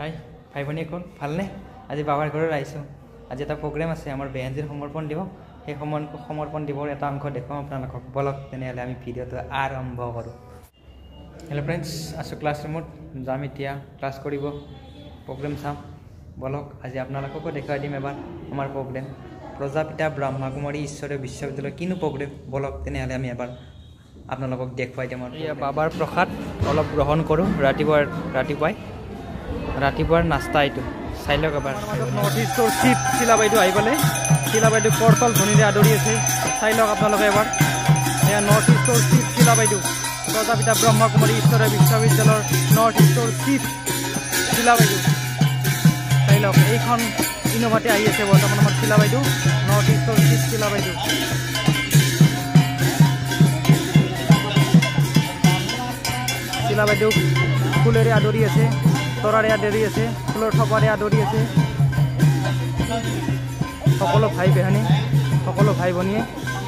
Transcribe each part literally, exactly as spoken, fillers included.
High ভাই ভনী কোন ভালনে? আজি বাবাৰ ঘৰত আহিছোঁ। আজি এটা প্ৰগ্ৰেম আছে, আমাৰ বেহেঞ্জিৰ সমৰ্পণ দিৱস। সেই সমন সমৰ্পণ দিৱসৰ এটা অংশ দেখুৱাম আপোনালোকক। বলক তেনেহ'লে আমি ভিডিঅ'টো আৰম্ভ কৰোঁ। হেল্ল' ফ্ৰেণ্ডছ, আছোঁ ক্লাছৰুমত। যাম এতিয়া ক্লাছ কৰিব, প্ৰগ্ৰেম চাম। বলক আজি আপোনালোককো দেখুৱাই দিম এবাৰ আমাৰ প্ৰগ্ৰেম। প্ৰজাপিতা ব্ৰহ্মাকুমাৰী ঈশ্বৰীয় বিশ্ববিদ্যালয় কিনো প্ৰগ্ৰেম। বলক তেনেহ'লে আমি এবাৰ আপোনালোকক দেখুৱাই দিম। এয়া বাবাৰ প্ৰসাদ অলপ গ্ৰহণ কৰোঁ ৰাতিপুৱা ৰাতিপুৱাই ৰাতিপুৱাৰ নাস্তা এইটো চাই লওক এবাৰ। নৰ্থ ইষ্টৰ চিফ শিলা বাইদেউ আহি পালে। শিলা বাইদেউ কৰতল ধনীৰে আদৰি আছে, চাই লওক আপোনালোকে এবাৰ। এয়া নৰ্থ ইষ্টৰ চিফ শিলা বাইদেউ, প্ৰজাপিতা ব্ৰহ্মাকুমাৰী ঈশ্বৰীয় বিশ্ববিদ্যালয়ৰ নৰ্থ ইষ্টৰ চিফ শিলা বাইদেউ। চাই লওক, এইখন ইনোভাতে আহি আছে বৰ্তমান আমাৰ শিলা বাইদেউ, নৰ্থ ইষ্টৰ চিফ শিলা বাইদেউ। শিলা বাইদেউক ফুলেৰে আদৰি আছে, তৰাৰে আদৰি আছে, ফুলৰ থপাৰে আদৰি আছে। সকলো ভাই বেহানী, সকলো ভাই ভনীয়ে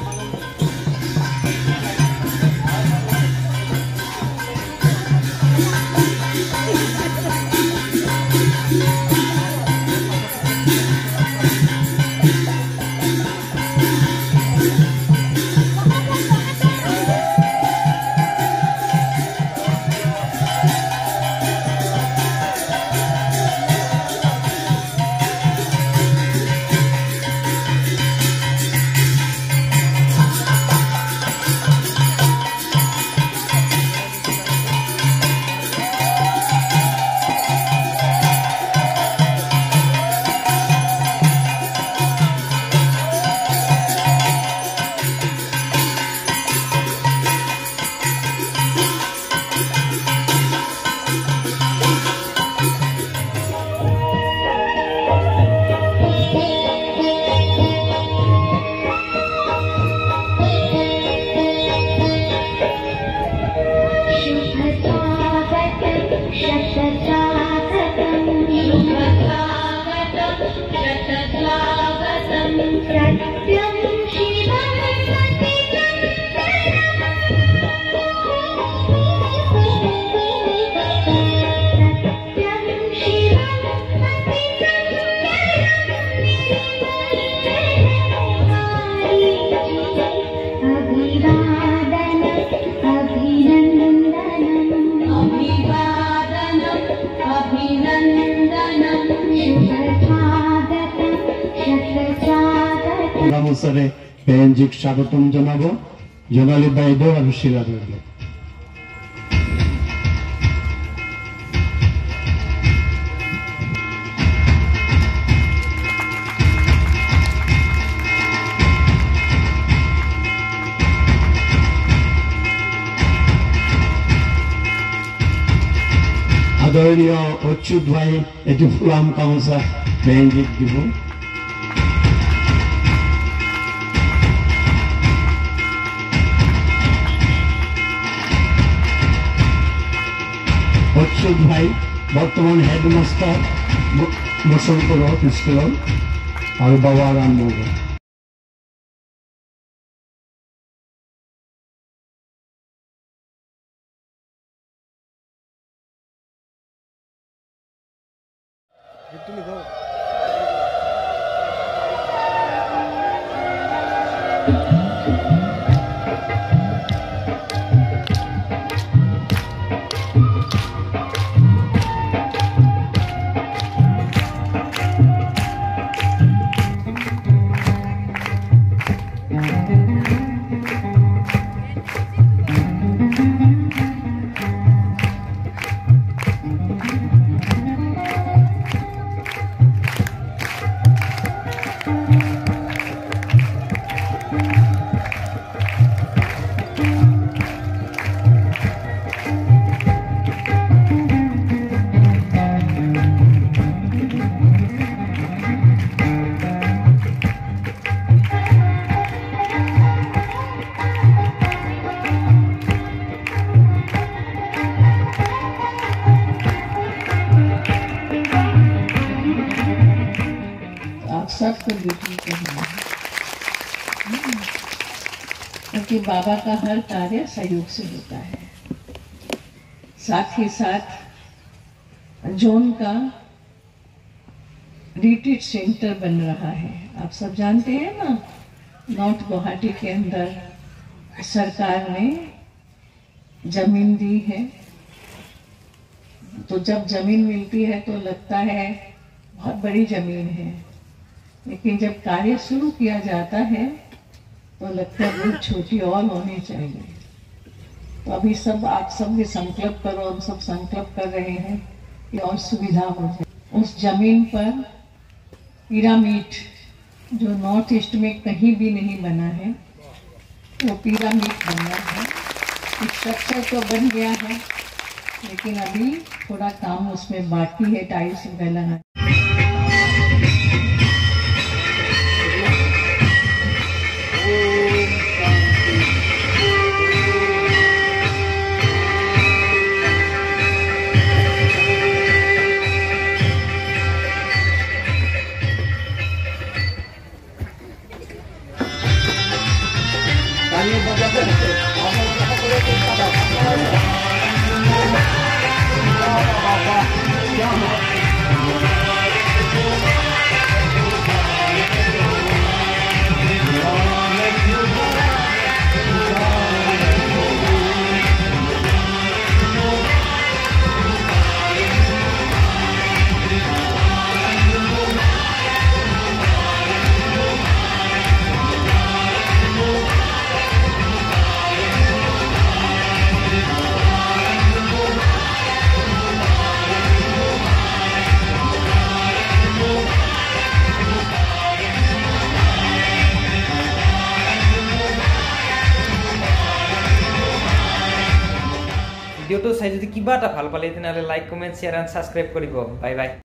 অৱসৰে বেহেঞ্জিক স্বাগতম জনাব জোনালী বাইদেউ আৰু শিলা বাইদেউ। আদৰণীয় অচ্যুত ভাই এটি ফুলাম গামোচা বেহেঞ্জিক দিব। অচ্যুত ভাই বর্তমান হেডমাস্টার বসন্তপুর স্কুল আর বাবা রামনগর। सबको ड्यूटी करना है, क्योंकि बाबा का हर कार्य सहयोग से होता है। साथ ही साथ जोन का रिट्रीट सेंटर बन रहा है। आप सब जानते हैं ना, नॉर्थ गुवाहाटी के अंदर सरकार ने जमीन दी है। तो जब जमीन मिलती है तो लगता है बहुत बड़ी जमीन है, लेकिन जब कार्य शुरू किया जाता है तो लगता है बहुत छोटी और होनी चाहिए। तो अभी सब आप सब भी संकल्प करो, हम सब संकल्प कर रहे हैं कि और सुविधा हो जाए। उस जमीन पर पिरामिड जो नॉर्थ ईस्ट में कहीं भी नहीं बना है, वो पिरामिड बनना है। स्ट्रक्चर तो बन गया है, लेकिन अभी थोड़ा काम उसमें बाकी है, टाइल्स वगैरह लगाना। ভিডিওটো চাই যদি কিবা এটা ভাল পালে তেনেহ'লে like comment share and subscribe কৰিব। Bye by.